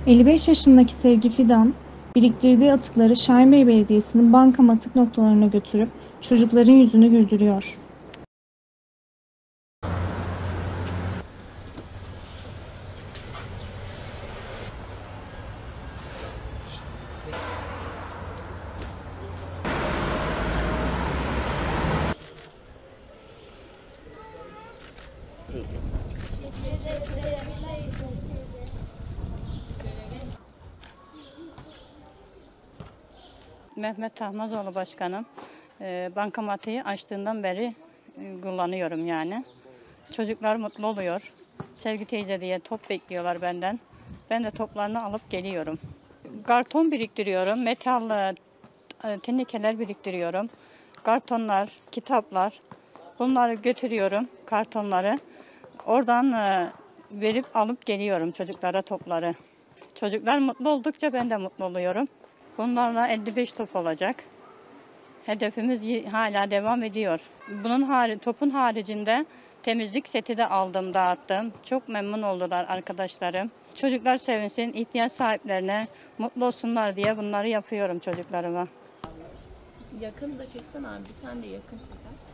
55 yaşındaki Sevgi Fidan, biriktirdiği atıkları Şahinbey Belediyesi'nin bankam atık noktalarına götürüp çocukların yüzünü güldürüyor. Mehmet Tahmazoğlu Başkanım. Bankamatiği açtığından beri kullanıyorum yani. Çocuklar mutlu oluyor. Sevgi teyze diye top bekliyorlar benden. Ben de toplarını alıp geliyorum. Karton biriktiriyorum. Metal tenikeler biriktiriyorum. Kartonlar, kitaplar. Bunları götürüyorum, kartonları. Oradan verip alıp geliyorum çocuklara topları. Çocuklar mutlu oldukça ben de mutlu oluyorum. Bunlarla 55 top olacak. Hedefimiz hala devam ediyor. Topun haricinde temizlik seti de aldım, dağıttım. Çok memnun oldular arkadaşlarım. Çocuklar sevinsin, ihtiyaç sahiplerine mutlu olsunlar diye bunları yapıyorum çocuklarıma. Yakın da çeksen abi, bir tane de yakın çek.